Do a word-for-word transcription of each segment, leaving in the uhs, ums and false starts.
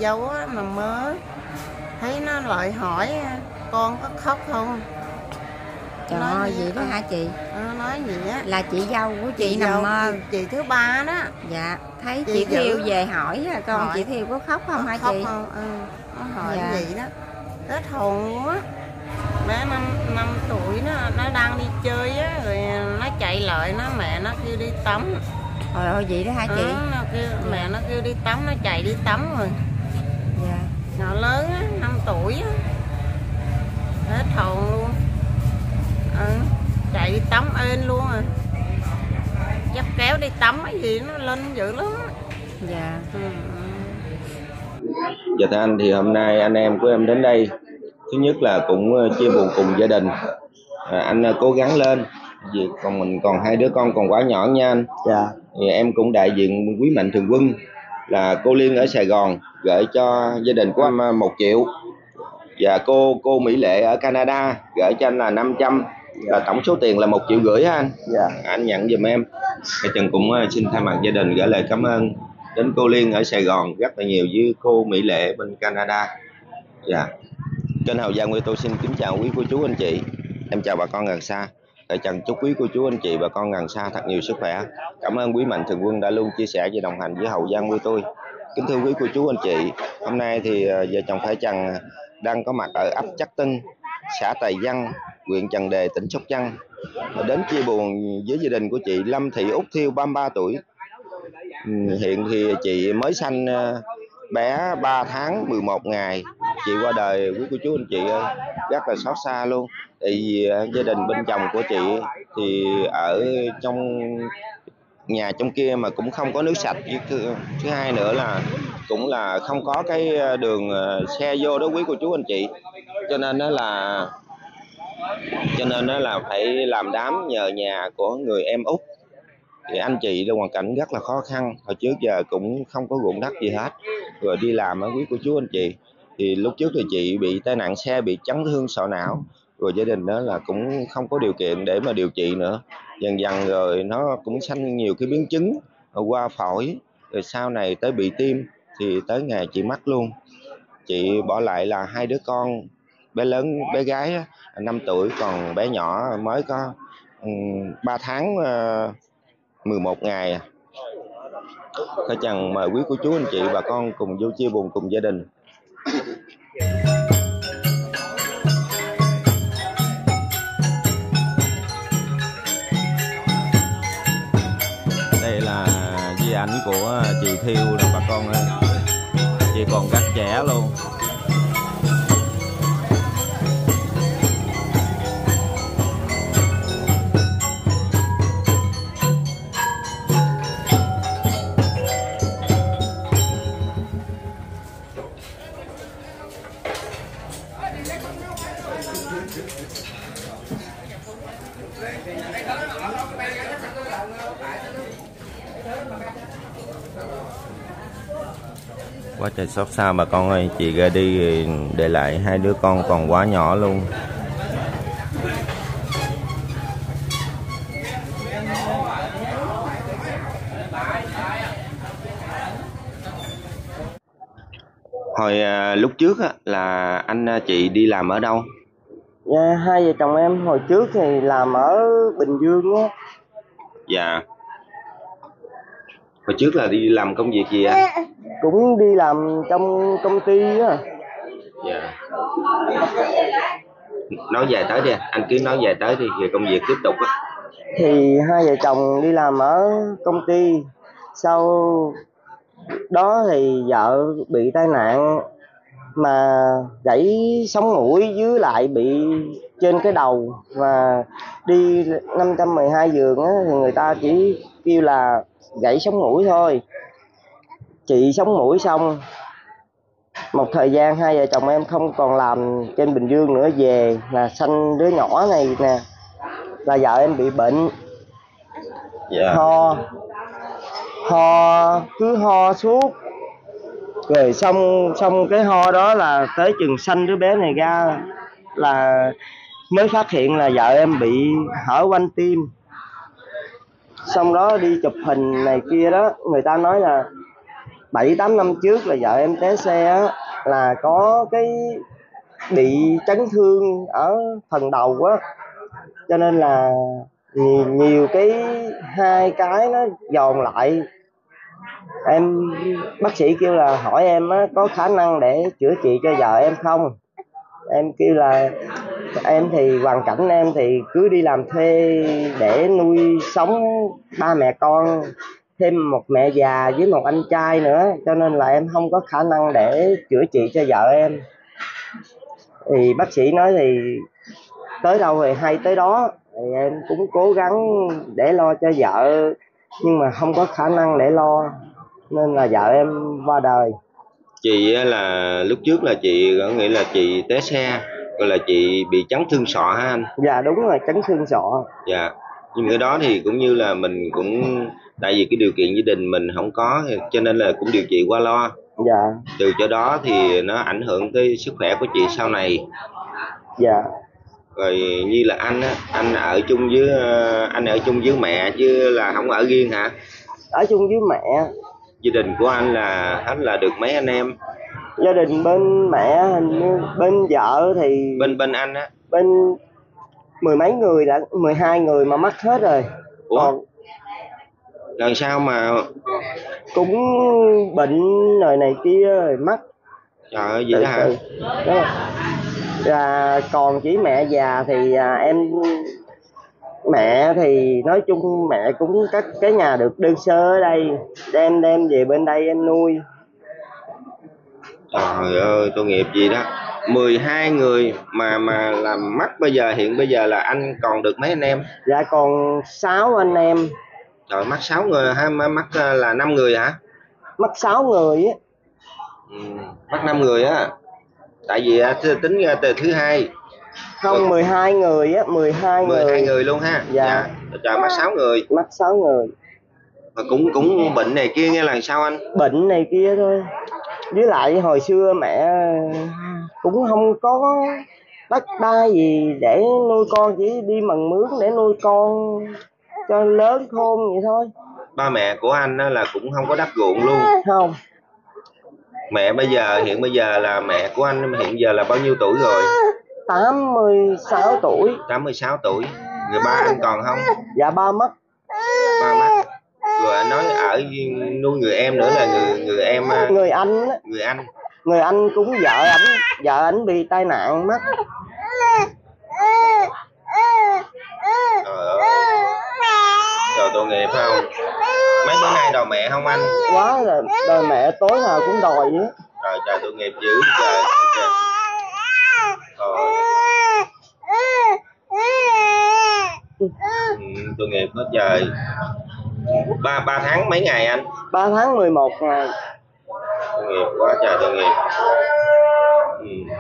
dâu á, mà mơ thấy nó lại hỏi con có khóc không. Trời ơi, vậy đó hả chị? À, nói gì á. Là chị dâu của chị, chị nằm dâu, mơ. Chị, chị thứ ba đó. Dạ, thấy chị, chị Thiêu về hỏi con hỏi, chị Thiêu có khóc không hả khóc chị? Không? Ừ, nó hỏi dạ. Gì đó. Hết hồn luôn á. Bé năm, năm tuổi nó, nó đang đi chơi á, rồi nó chạy lại, nó mẹ nó kêu đi tắm. Trời ơi, vậy đó hả chị? À, nó kêu, dạ. Mẹ nó kêu đi tắm, nó chạy đi tắm rồi. Dạ. Nó lớn á, năm tuổi á. Hết hồn luôn. Ừ, chạy đi tắm ên luôn à. Dắt kéo đi tắm cái gì nó lên dữ lắm. Dạ. Ừ. Dạ thưa anh, thì hôm nay anh em của em đến đây, thứ nhất là cũng chia buồn cùng gia đình. À, anh cố gắng lên, vì còn mình còn hai đứa con còn quá nhỏ nha anh. Dạ. Thì em cũng đại diện quý mạnh thường quân là cô Liên ở Sài Gòn gửi cho gia đình của anh một triệu, và cô cô Mỹ Lệ ở Canada gửi cho anh là năm trăm, là tổng số tiền là một triệu rưỡi anh. Dạ. Anh nhận giùm em. Thì Trần cũng xin thay mặt gia đình gửi lời cảm ơn đến cô Liên ở Sài Gòn rất là nhiều, với cô Mỹ Lệ bên Canada. Dạ. Kênh Hậu Giang tôi xin kính chào quý cô chú anh chị. Em chào bà con gần xa. Thầy Trần chúc quý cô chú anh chị bà con gần xa thật nhiều sức khỏe. Cảm ơn quý mạnh thường quân đã luôn chia sẻ và đồng hành với Hậu Giang tôi. Kính thưa quý cô chú anh chị, hôm nay thì vợ chồng Thầy Trần đang có mặt ở ấp Chắc Tinh, xã Tài Văn, huyện Trần Đề, tỉnh Sóc Trăng, đến chia buồn với gia đình của chị Lâm Thị Út Thiêu, ba mươi ba tuổi. Hiện thì chị mới sanh bé ba tháng mười một ngày, chị qua đời. Quý cô chú anh chị ơi, rất là xót xa luôn. Tại vì gia đình bên chồng của chị thì ở trong nhà trong kia mà cũng không có nước sạch. Thứ, thứ hai nữa là cũng là không có cái đường xe vô đó quý cô chú anh chị, cho nên đó là cho nên đó là phải làm đám nhờ nhà của người em út. Thì anh chị trong hoàn cảnh rất là khó khăn, hồi trước giờ cũng không có ruộng đất gì hết, rồi đi làm ở quý cô chú anh chị. Thì lúc trước thì chị bị tai nạn xe, bị chấn thương sọ não, rồi gia đình đó là cũng không có điều kiện để mà điều trị nữa. Dần dần rồi nó cũng sanh nhiều cái biến chứng qua phổi, rồi sau này tới bị tim, thì tới ngày chị mất luôn. Chị bỏ lại là hai đứa con, bé lớn bé gái năm tuổi, còn bé nhỏ mới có um, ba tháng uh, mười một ngày. Thầy Trần mời quý cô chú anh chị bà con cùng vô chia buồn cùng gia đình. Đây là di ảnh của chị Thiêu nè bà con ơi. Chị còn rất trẻ luôn. Quá trời xót xa bà con ơi, chị ra đi để lại hai đứa con còn quá nhỏ luôn. Hồi à, lúc trước á, là anh chị đi làm ở đâu? Dạ, hai vợ chồng em hồi trước thì làm ở Bình Dương á. Dạ. Hồi trước là đi làm công việc gì á? Cũng đi làm trong công ty á. Dạ. Nói dài tới đi, anh cứ nói dài tới đi, về công việc tiếp tục á. Thì hai vợ chồng đi làm ở công ty, sau đó thì vợ bị tai nạn mà gãy sống mũi, với lại bị trên cái đầu, và đi năm trăm mười hai giường á, thì người ta chỉ kêu là gãy sống mũi thôi. Chị sống mũi xong một thời gian hai vợ chồng em không còn làm trên Bình Dương nữa, về là sanh đứa nhỏ này nè, là vợ em bị bệnh. Yeah. ho ho cứ ho suốt, rồi xong xong cái ho đó là tới chừng sanh đứa bé này ra là mới phát hiện là vợ em bị hở van tim. Xong đó đi chụp hình này kia đó, người ta nói là bảy tám năm trước là vợ em té xe á, là có cái bị chấn thương ở phần đầu á, cho nên là nhiều, nhiều cái hai cái nó dồn lại. Em bác sĩ kêu là hỏi em á, có khả năng để chữa trị cho vợ em không. Em kêu là em thì hoàn cảnh em thì cứ đi làm thuê để nuôi sống ba mẹ con, thêm một mẹ già với một anh trai nữa, cho nên là em không có khả năng để chữa trị cho vợ em. Thì bác sĩ nói thì tới đâu thì hay tới đó, thì em cũng cố gắng để lo cho vợ nhưng mà không có khả năng để lo, nên là vợ em qua đời. Chị là lúc trước là chị có nghĩa là chị té xe, gọi là chị bị chấn thương sọ hả anh? Dạ đúng rồi, chấn thương sọ. Dạ, nhưng cái đó thì cũng như là mình cũng tại vì cái điều kiện gia đình mình không có, cho nên là cũng điều trị qua lo. Dạ. Từ chỗ đó thì nó ảnh hưởng tới sức khỏe của chị sau này. Dạ. Rồi như là anh á, anh ở chung với anh ở chung với mẹ chứ là không ở riêng hả? Ở chung với mẹ. Gia đình của anh là hết là được mấy anh em? Gia đình bên mẹ hình như bên vợ thì bên bên anh á bên mười mấy người, đã mười hai người mà mất hết rồi. Ủa? Còn lần sau mà cũng bệnh rồi này kia rồi mất. Trời ơi gì đó hả? Đó. Là còn chỉ mẹ già thì à, em mẹ thì nói chung mẹ cũng cất cái nhà được đơn sơ ở đây, đem đem về bên đây em nuôi. Trời ơi tội nghiệp gì đó, mười hai người mà mà làm mất. Bây giờ hiện bây giờ là anh còn được mấy anh em? Dạ còn sáu anh em. Trời, mất sáu người ha? Mất là năm người hả? Mất sáu người á. Ừ, mất năm người á, tại vì tính ra từ thứ hai. Không, rồi. mười hai người á, mười hai người. mười hai người luôn ha. Dạ, dạ. Trời, mất sáu người. Mất sáu người. Mà cũng cũng bệnh này kia nghe là sao anh? Bệnh này kia thôi. Với lại hồi xưa mẹ cũng không có đất đai gì để nuôi con, chỉ đi mần mướn để nuôi con cho lớn khôn vậy thôi. Ba mẹ của anh là cũng không có đất ruộng luôn? Không. Mẹ bây giờ hiện bây giờ là mẹ của anh hiện giờ là bao nhiêu tuổi rồi? tám mươi sáu tuổi. tám mươi sáu tuổi. Người ba anh còn không? Dạ ba mất. Ba mất. Rồi anh nói ở nuôi người em nữa là người người em người anh đó. Người anh. Người anh cũng vợ ảnh, vợ ảnh bị tai nạn mất. Trời ơi. Trời tội nghiệp phải không? Mấy bữa nay đòi mẹ không anh? Quá rồi, đòi mẹ tối nào cũng đòi nữa. Trời trời tội nghiệp dữ trời. Trời. Ừ, tội nghiệp hết trời. Ba ba tháng mấy ngày anh? Ba tháng mười một ngày. Tội nghiệp quá trời tội nghiệp. Ừ.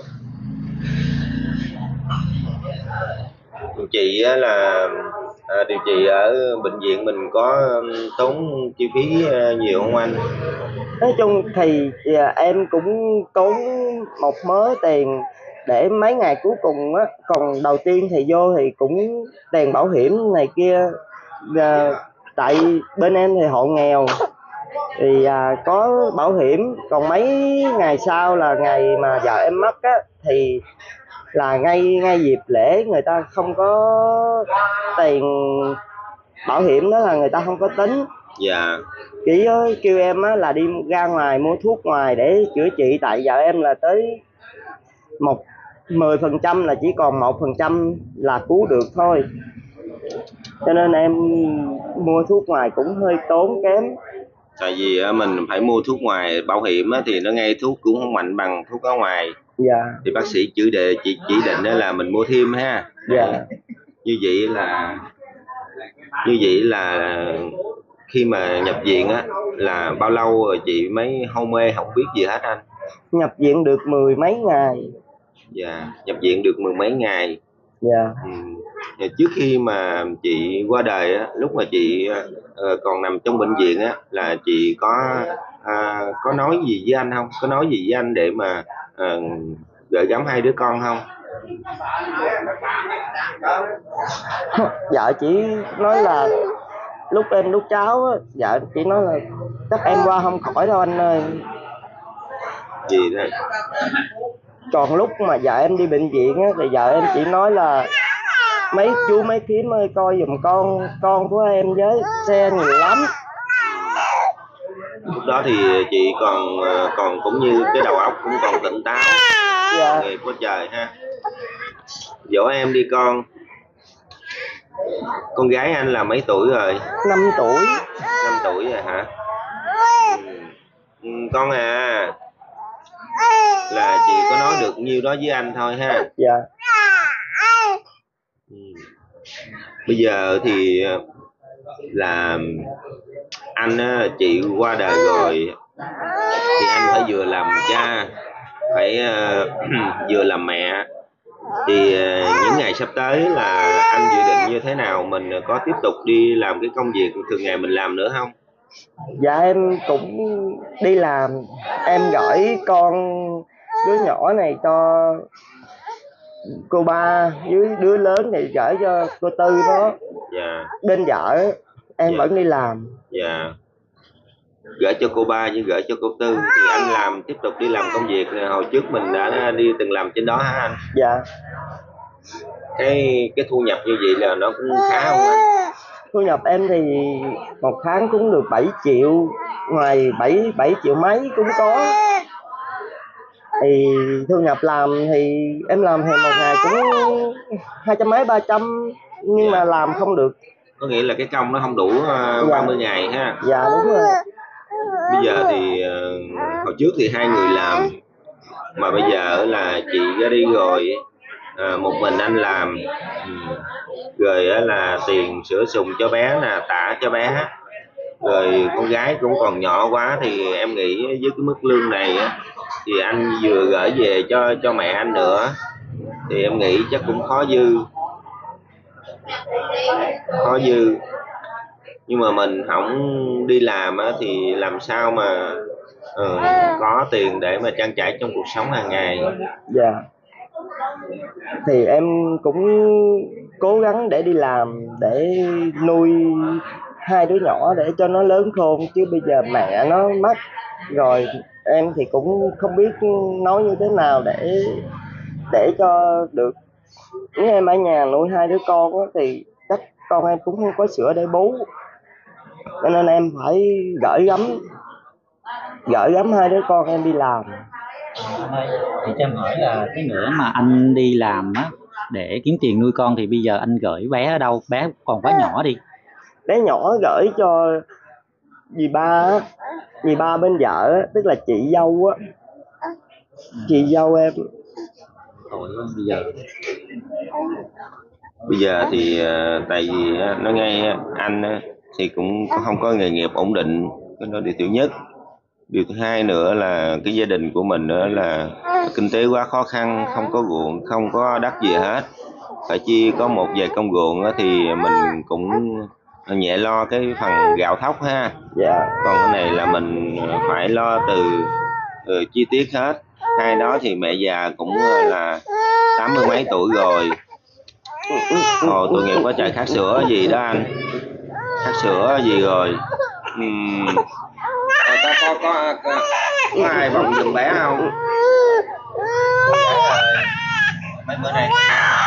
Chị là à, điều trị ở bệnh viện mình có tốn chi phí nhiều không anh? Nói chung thì em cũng tốn một mớ tiền để mấy ngày cuối cùng á, còn đầu tiên thì vô thì cũng tiền bảo hiểm này kia. À, tại bên em thì hộ nghèo thì à, có bảo hiểm, còn mấy ngày sau là ngày mà vợ em mất á thì là ngay ngay dịp lễ người ta không có tiền bảo hiểm, đó là người ta không có tính. Dạ. Chỉ kêu em á là đi ra ngoài mua thuốc ngoài để chữa trị, tại vợ em là tới một mười phần trăm là chỉ còn một phần trăm là cứu được thôi, cho nên em mua thuốc ngoài cũng hơi tốn kém. Tại vì mình phải mua thuốc ngoài, bảo hiểm thì nó ngay thuốc cũng không mạnh bằng thuốc ở ngoài. Dạ. Thì bác sĩ chỉ đề chỉ chỉ định là mình mua thêm ha. Dạ. Như vậy là như vậy là khi mà nhập viện á là bao lâu rồi chị mới hôn mê không biết gì hết anh? Nhập viện được mười mấy ngày. Dạ, nhập viện được mười mấy ngày. Dạ. Ừ. Trước khi mà chị qua đời á, lúc mà chị uh, còn nằm trong bệnh viện á là chị có uh, có nói gì với anh không? Có nói gì với anh để mà uh, gửi gắm hai đứa con không? Vợ chỉ nói là lúc em đút cháo á, vợ chỉ nói là chắc em qua không khỏi đâu anh ơi. Gì đó? Còn lúc mà vợ em đi bệnh viện á, thì vợ em chỉ nói là mấy chú mấy thím ơi coi giùm con, con của em với xe nhiều lắm. Lúc đó thì chị còn còn cũng như cái đầu óc cũng còn tỉnh táo. Dạ. Nghiệp của trời ha. Dỗ em đi con. Con gái anh là mấy tuổi rồi? Năm tuổi. Năm tuổi rồi hả? Ừ. Con à, là chị có nói được nhiêu đó với anh thôi ha. Dạ. Ừ. Bây giờ thì là anh á, chị qua đời rồi thì anh phải vừa làm cha, phải uh, vừa làm mẹ. Thì uh, những ngày sắp tới là anh dự định như thế nào? Mình có tiếp tục đi làm cái công việc thường ngày mình làm nữa không? Dạ em cũng đi làm. Em gửi con đứa nhỏ này cho cô ba, với đứa lớn thì gửi cho cô Tư đó. Dạ. Bên vợ em Dạ. vẫn đi làm. Dạ. Gửi cho cô ba với gửi cho cô Tư. Thì anh làm tiếp tục đi làm công việc hồi trước mình đã đi từng làm trên đó hả anh? Dạ. Cái cái thu nhập như vậy là nó cũng khá không anh? Thu nhập em thì một tháng cũng được bảy triệu, ngoài bảy bảy triệu mấy cũng có. Thì thu nhập làm thì em làm thì một ngày cũng hai trăm mấy ba trăm, nhưng mà làm không được. Có nghĩa là cái công nó không đủ uh, ba mươi ngày ha. Dạ đúng rồi. Bây giờ thì uh, hồi trước thì hai người làm, mà bây giờ là chị ra đi rồi, uh, một mình anh làm. Ừ. Rồi là tiền sữa sùng cho bé nè, tã cho bé, rồi con gái cũng còn nhỏ quá, thì em nghĩ với cái mức lương này thì anh vừa gửi về cho cho mẹ anh nữa, thì em nghĩ chắc cũng khó dư khó dư nhưng mà mình không đi làm thì làm sao mà uh, có tiền để mà trang trải trong cuộc sống hàng ngày. Dạ. Thì em cũng cố gắng để đi làm để nuôi hai đứa nhỏ để cho nó lớn khôn, chứ bây giờ mẹ nó mất rồi, em thì cũng không biết nói như thế nào để để cho được. Nếu em ở nhà nuôi hai đứa con đó, thì chắc con em cũng không có sữa để bú, cho nên em phải gửi gắm gửi gắm hai đứa con em đi làm. Thì cho em hỏi là cái nữa mà anh đi làm á để kiếm tiền nuôi con thì bây giờ anh gửi bé ở đâu? Bé còn quá nhỏ đi. Bé nhỏ gửi cho dì ba, dì ba bên vợ, tức là chị dâu á, chị dâu em. Rồi bây giờ bây giờ thì uh, tại vì uh, nó ngay anh uh, thì cũng không có nghề nghiệp ổn định, cái đó điều thứ nhất. Điều thứ hai nữa là cái gia đình của mình nữa là kinh tế quá khó khăn, không có ruộng, không có đất gì hết, phải chi có một vài công ruộng thì mình cũng nhẹ lo cái phần gạo thóc ha. Dạ. Còn cái này là mình phải lo từ, từ chi tiết hết. Hai đó thì mẹ già cũng là tám mươi mấy tuổi rồi. Ồ, tội nghiệp quá trời, khát sữa gì đó anh, khát sữa gì rồi. uhm. À, có, có, có, có, có ai bồng giùm bé không? Mấy bữa nay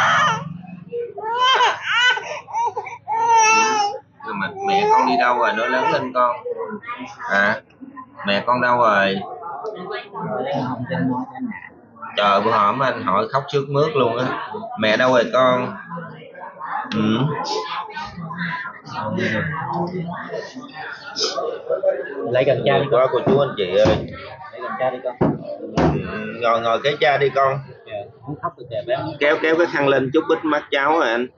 mà mẹ con đi đâu rồi, nó lớn lên con à? Mẹ con đâu rồi? Trời, bữa hổm anh hỏi khóc sướt mướt luôn á. Mẹ đâu rồi con? Ừ. lấy gần cha đi con. Qua cô chú anh chị ơi, Lấy gần cha đi con. ừ, ngồi ngồi kế cha đi con. Không khóc được kìa bé. Kéo kéo cái khăn lên chút bít mắt cháu rồi anh.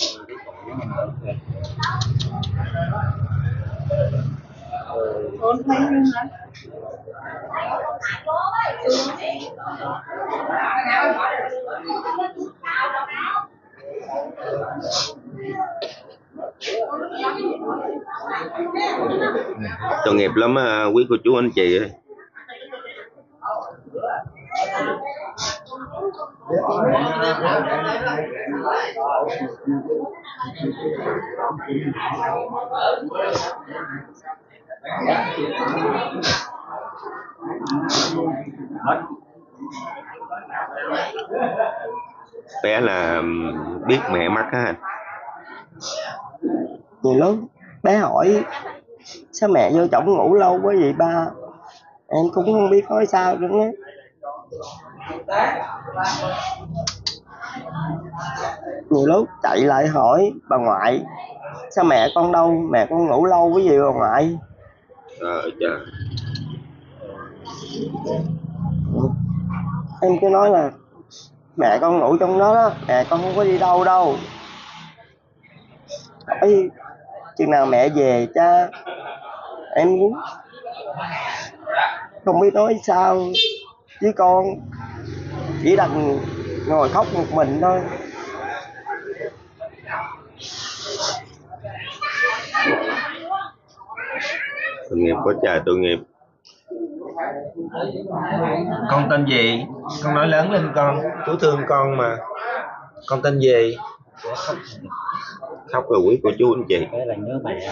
Tội nghiệp lắm quý cô chú anh chị ơi. Bé là biết mẹ mất á anh? Nhiều lúc bé hỏi sao mẹ vô chồng ngủ lâu quá vậy ba, em cũng không biết nói sao nữa. Nhiều lúc chạy lại hỏi bà ngoại sao mẹ con đâu, mẹ con ngủ lâu quá vậy bà ngoại. Trời trời. Em cứ nói là mẹ con ngủ trong đó đó, mẹ con không có đi đâu đâu. Hỏi chừng nào mẹ về cha, em cũng không biết nói sao, chứ con chỉ đành ngồi khóc một mình thôi. Tội nghiệp quá trời, tội nghiệp. Con tên gì? Con nói lớn lên con, chú thương con mà. Con tên gì? Khóc rồi quý cô chú anh chị. Cái là nhớ mẹ.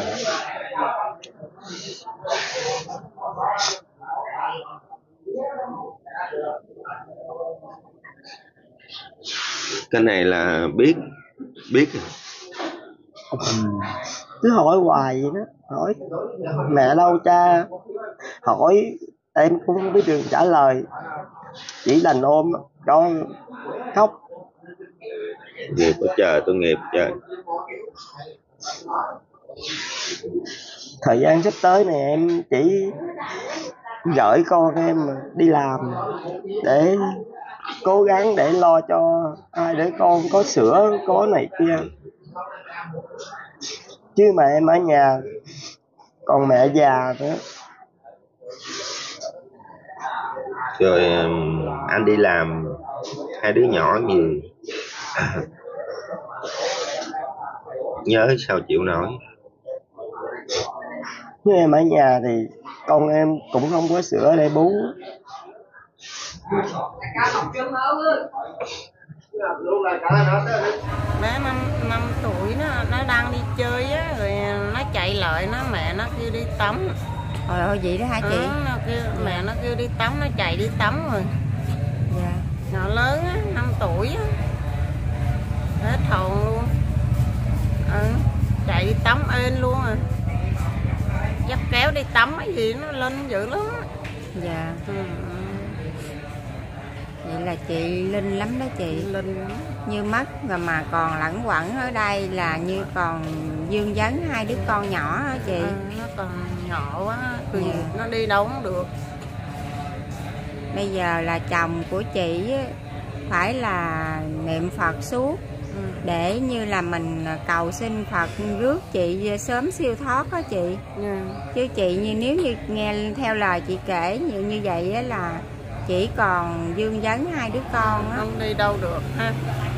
Cái này là biết biết Cứ hỏi hoài vậy đó, hỏi mẹ đâu cha, hỏi em cũng không biết đường trả lời, chỉ đành ôm cho khóc. Nghiệp quá trời, tôi nghiệp trời. Thời gian sắp tới này em chỉ gửi con em đi làm để cố gắng để lo cho hai đứa con có sữa có này kia, chứ mà em ở nhà còn mẹ già nữa. Rồi anh đi làm hai đứa nhỏ nhiều, nhớ sao chịu nổi. Như em ở nhà thì con em cũng không có sữa để bú. Bé năm năm tuổi nó nó đang đi chơi á, rồi nó chạy lại, nó mẹ nó kêu đi tắm. Trời ơi vậy đó hả chị? Ừ, nó kêu, mẹ nó kêu đi tắm, nó chạy đi tắm rồi. Dạ. Nhỏ lớn á, năm tuổi á, hết hồn luôn. Ừ, chạy đi tắm ên luôn à. Dắt kéo đi tắm cái gì nó lên dữ lắm. Dạ. Ừ. Vậy là chị linh lắm đó chị. Linh Như mất rồi mà còn lẳng quẩn ở đây là như còn dương vấn hai đứa con nhỏ hả chị? ừ, nó còn nhỏ quá, thì Dạ. nó đi đâu cũng được. Bây giờ là chồng của chị á, phải là niệm Phật suốt Ừ. để như là mình cầu xin Phật rước chị sớm siêu thoát đó chị. Yeah. Chứ chị như nếu như nghe theo lời chị kể như như vậy á là chỉ còn dương vấn hai đứa con á. Không đi đâu được ha.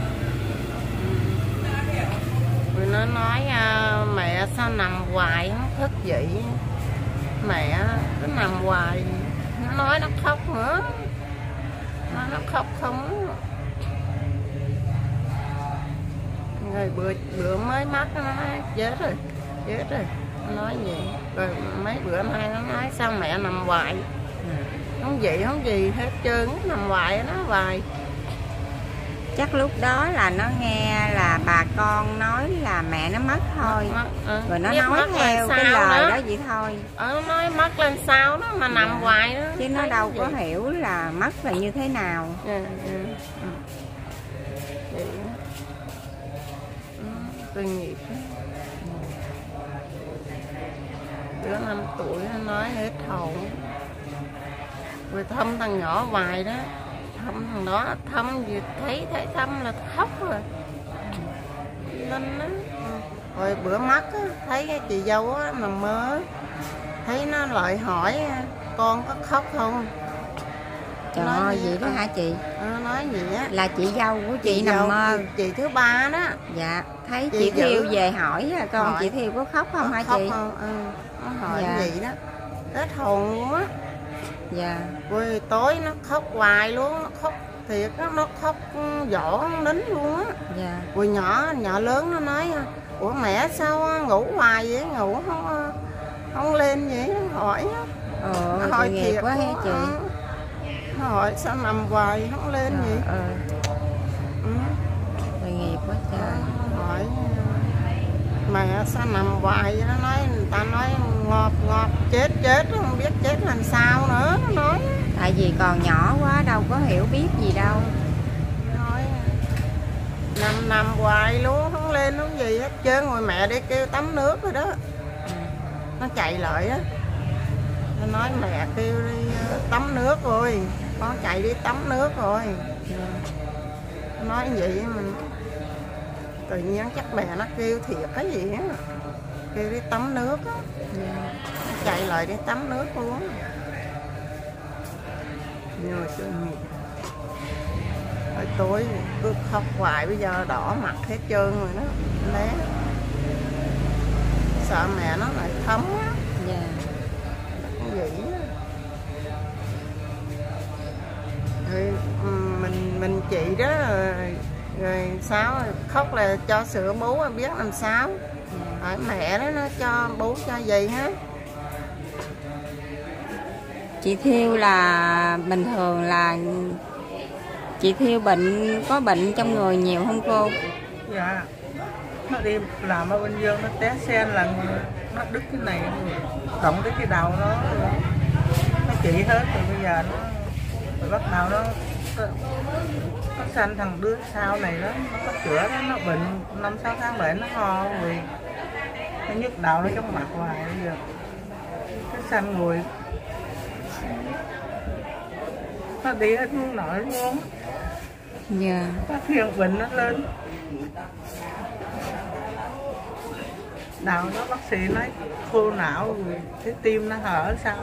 Rồi nó nói à, mẹ sao nằm hoài không thức dậy, mẹ cứ nằm hoài. Nó nói nó khóc nữa, nó nó khóc không. Rồi bữa bữa mới mắc nó nói chết rồi, chết rồi, nó nói gì. Rồi mấy bữa nay nó nói sao mẹ nằm hoài, không vậy không gì hết trơn, nằm hoài nó hoài. Chắc lúc đó là nó nghe là bà con nói là mẹ nó mất thôi, Mất, ừ. rồi nó Biết nói mất theo là cái sao lời đó. đó vậy thôi. Ờ, nó nói mất lên sao đó mà nằm hoài đó. Chứ nó thấy đâu có vậy. hiểu là mất là như thế nào. Ừ, ừ. Ừ. Vậy đó. Ừ, tội nghiệp đó. Đứa năm tuổi nó nói hết hồn. Rồi thăm thằng nhỏ hoài đó, thăm thằng đó, thăm gì thấy thấy thăm là khóc rồi. Linh đó. Rồi bữa mắt á, thấy cái chị dâu á mà mơ, thấy nó lại hỏi con có khóc không. Trời Nói ơi gì vậy đó đó. hả chị? Ờ, nói gì á, Là chị dâu của chị, nằm dâu, mơ. chị, chị thứ ba đó. Dạ, thấy Chị chị giữ. Thiêu về hỏi à, con Hỏi. chị Thiêu có khóc không hả Khóc chị? không? Ừ, nó hỏi Dạ. gì đó, hết hồn luôn á. Dạ. Rồi tối nó khóc hoài luôn, nó khóc thiệt á, nó khóc dỗ nín luôn á. Dạ. Rồi nhỏ nhỏ lớn nó nói ủa mẹ sao ngủ hoài vậy, ngủ không không lên gì, hỏi Ồ, hỏi tội nghiệp quá ha chị. Nó hỏi sao nằm hoài không lên Trời gì. ơi, Ừ. tội nghiệp quá trời. Hỏi mẹ sao nằm hoài, nó nói người ta nói ngọt ngọt chết chết không biết chết làm sao nữa, nó nói Tại vì còn nhỏ quá đâu có hiểu biết gì đâu. nói nằm nằm hoài luôn không lên không gì hết trơn, rồi mẹ đi kêu tắm nước rồi đó. Nó chạy lại á, nó nói mẹ kêu đi tắm nước rồi, con chạy đi tắm nước rồi. Nói vậy mình tự nhiên chắc mẹ nó kêu thiệt cái gì á, kêu đi tắm nước á. Nó chạy lại đi tắm nước luôn. Nhờ chưa nghiệp. Hồi tối cứ khóc hoài, bây giờ đỏ mặt hết trơn rồi đó, bé. Sợ mẹ nó lại thấm á. Dạ. Cái gì á. Rồi mình mình chị đó rồi, rồi sao khóc là cho sữa bú, biết làm sao. Hỏi mẹ đó nó cho bú cho gì hết. Chị Thiêu là bình thường là chị Thiêu bệnh có bệnh trong người nhiều không cô? Dạ, nó đi làm ở Bình Dương nó té xe là nó đứt cái này, động tới cái đầu nó nó chỉ hết rồi. Bây giờ nó rồi bắt đầu nó nó sanh thằng đứa sau này đó, nó có chữa đó, nó bệnh năm sáu tháng bệnh nó ho rồi nó nhức đầu, nó chóng mặt hoài. Bây giờ cái sanh rồi nó đi hết không nổi luôn. Dạ. Phát hiện bệnh nó lên đầu nó, bác sĩ nói khô não rồi cái tim nó hở sao.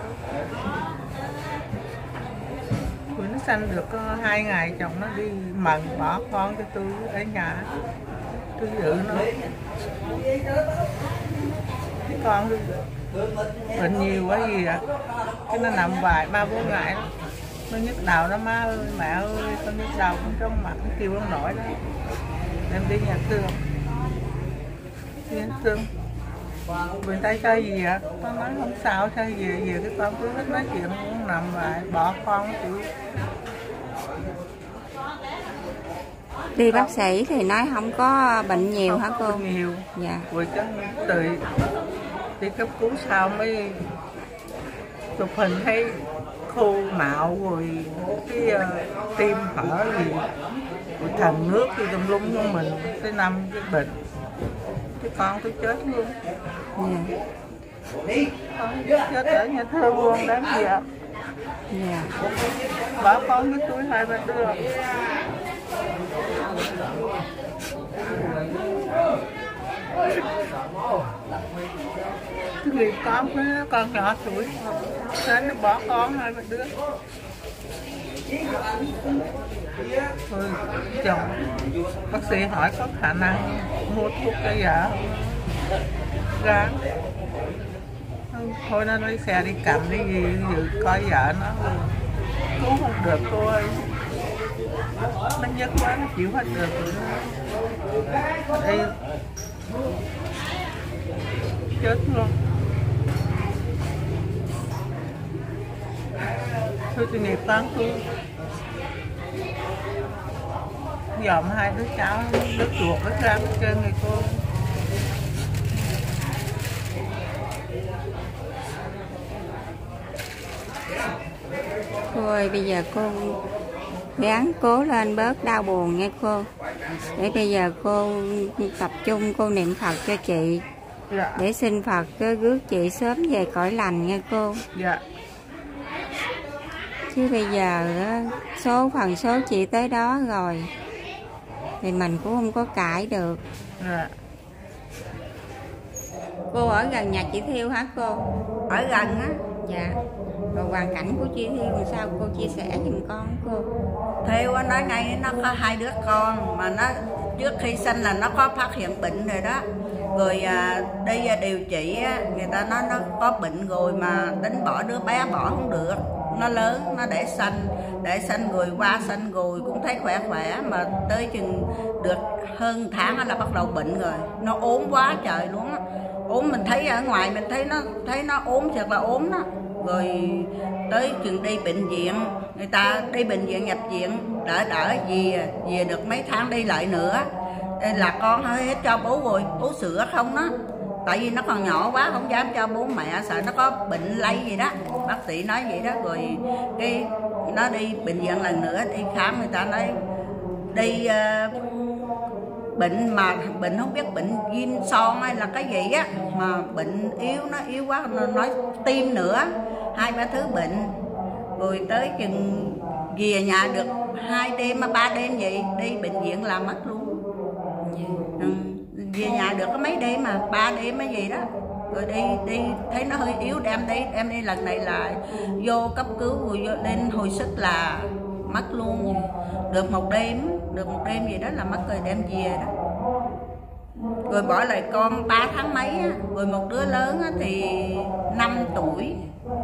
Rồi nó sanh được có hai ngày chồng nó đi mần bỏ con cho tôi ở nhà, tôi giữ nó. Cái con tôi bệnh nhiều quá gì ạ, cái nó nằm vài ba bốn ngày đó. Nó nhức đầu nó, má ơi mẹ ơi con nhức đầu con trong mặt, nó kêu không nổi đó. Em đi nhà thương, đi nhà thương người ta cho gì ạ? Con nói không sao, sao về về cái con cứ thích nói chuyện muốn nằm lại bỏ con chịu. Đi bác sĩ thì nói không có bệnh nhiều hả cô? Nhiều. Dạ. Rồi chắc từ đi cấp cứu sau mới chụp hình thấy khô não rồi cái uh, tim hở gì rồi thần nước thì tùm lum cho mình, tới năm cái bệnh cái con tôi chết luôn. Dạ. Con chết ở nhà thương luôn đáng gì ạ. Dạ. Bảo con với tôi hai ba đứa. Cái người con với con nhỏ tuổi nên nó bỏ con hai ba đứa. Rồi chồng bác sĩ hỏi có khả năng mua thuốc cho vợ ra, thôi nó lấy xe đi cầm đi gì dự coi vợ nó cứu không được cô ơi, nó nhức quá nó chịu hết được rồi. Đây chết luôn. Thôi tôi nghiệp con tôi dòm hai đứa cháu, đứa chuột đứa ra hết trơn người cô. Cô ơi, bây giờ cô ráng cố lên bớt đau buồn nha cô. Để bây giờ cô tập trung cô niệm Phật cho chị. Dạ. Để xin Phật cứ rước chị sớm về cõi lành nha cô. Dạ. Chứ bây giờ số phần số chị tới đó rồi thì mình cũng không có cãi được. Dạ. Cô ở gần nhà chị Thiêu hả cô? Ở gần á. Dạ. Rồi hoàn cảnh của chị Thiêu làm sao cô chia sẻ giùm con cô? Thiêu nói ngay nó có hai đứa con mà nó trước khi sinh là nó có phát hiện bệnh rồi đó. Rồi à, đi điều trị á, người ta nói nó có bệnh rồi mà đánh bỏ đứa bé bỏ không được. Nó lớn, nó để sanh, để sanh rồi qua sanh rồi cũng thấy khỏe khỏe mà tới chừng được hơn tháng là bắt đầu bệnh rồi. Nó ốm quá trời luôn á. ốm, mình thấy ở ngoài mình thấy nó thấy nó ốm thật là ốm đó, rồi tới chừng đi bệnh viện, người ta đi bệnh viện nhập viện đỡ đỡ về về được mấy tháng đi lại nữa là con hơi hết cho bố rồi, bố sữa không đó, tại vì nó còn nhỏ quá không dám cho bố mẹ, sợ nó có bệnh lây gì đó, bác sĩ nói vậy đó. Rồi cái nó đi bệnh viện lần nữa đi khám, người ta nói đi uh, bệnh mà bệnh không biết bệnh viêm son hay là cái gì á, mà bệnh yếu, nó yếu quá, nó nói tim nữa, hai ba thứ bệnh. Rồi tới chừng về nhà được hai đêm ba đêm vậy đi bệnh viện làm mất luôn. Ừ, về nhà được có mấy đêm mà ba đêm mấy gì đó, rồi đi đi thấy nó hơi yếu, đem đi em đi lần này là vô cấp cứu rồi vô lên hồi sức là mất luôn, được một đêm được một đêm gì đó là mất rồi, đem về đó. Rồi bỏ lại con ba tháng mấy á, rồi một đứa lớn á thì năm tuổi,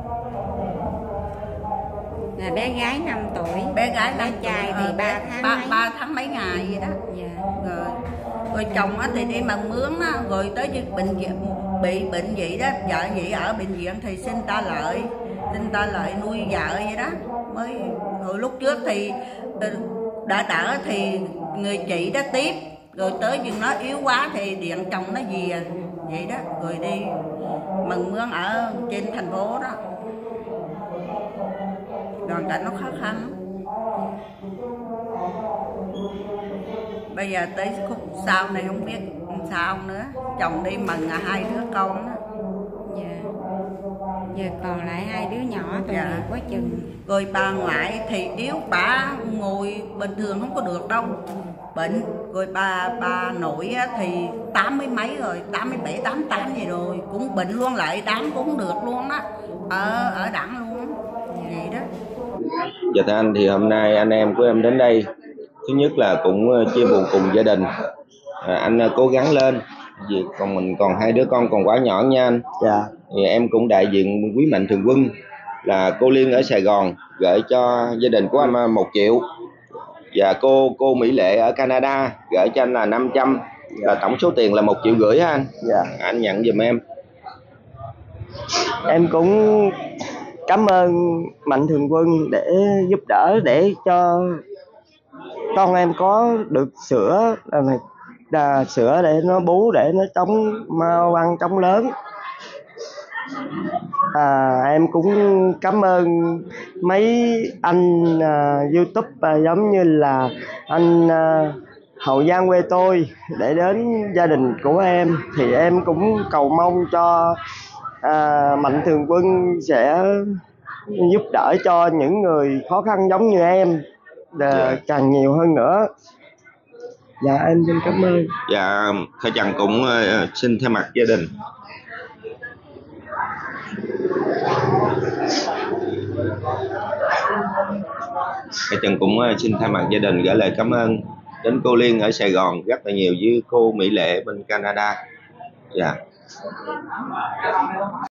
là bé gái năm tuổi, bé gái bé trai thì ba tháng ba, mấy ba tháng mấy ngày gì đó. Dạ. Rồi rồi chồng á thì đi bằng mướn á, rồi tới bệnh viện bị bệnh vậy đó, vợ vậy ở bệnh viện thì xin ta lợi xin ta lợi nuôi vợ vậy đó. Mới hồi lúc trước thì đã đỡ thì người chị đó tiếp, rồi tới chừng nó yếu quá thì điện chồng nó về vậy đó, rồi đi mừng mướn ở trên thành phố đó, hoàn cảnh nó khó khăn. Bây giờ tới khúc sau này không biết sao nữa, chồng đi mừng là hai đứa con đó. Dạ. Giờ còn lại hai đứa nhỏ tội Dạ. nghiệp quá chừng. Rồi bà ngoại thì yếu, bà ngồi bình thường không có được đâu, bệnh. Rồi bà bà nội thì tám mươi mấy rồi, tám mươi bảy, tám mươi tám gì rồi, cũng bệnh luôn, lại đám cũng không được luôn á, ở ở đẳng luôn vậy đó. Dạ thưa anh, thì hôm nay anh em của em đến đây, thứ nhất là cũng chia buồn cùng gia đình. À, anh cố gắng lên, vì còn mình còn hai đứa con còn quá nhỏ nha anh. Dạ. Thì em cũng đại diện quý mạnh thường quân là cô Liên ở Sài Gòn gửi cho gia đình của anh một triệu, và cô cô Mỹ Lệ ở Canada gửi cho anh là năm trăm, là tổng số tiền là một triệu rưỡi ha anh. Dạ. Anh nhận giùm em. Em cũng cảm ơn mạnh thường quân để giúp đỡ để cho con em có được sữa, là sữa để nó bú, để nó chống mau ăn chống lớn. À, em cũng cảm ơn mấy anh à, YouTube à, giống như là anh à, Hậu Giang quê tôi để đến gia đình của em, thì em cũng cầu mong cho à, mạnh thường quân sẽ giúp đỡ cho những người khó khăn giống như em để càng nhiều hơn nữa. Dạ em xin cảm ơn. Dạ thưa chàng cũng uh, xin thay mặt gia đình thưa chàng cũng uh, xin thay mặt gia đình gửi lời cảm ơn đến cô Liên ở Sài Gòn rất là nhiều, với cô Mỹ Lệ bên Canada. Dạ.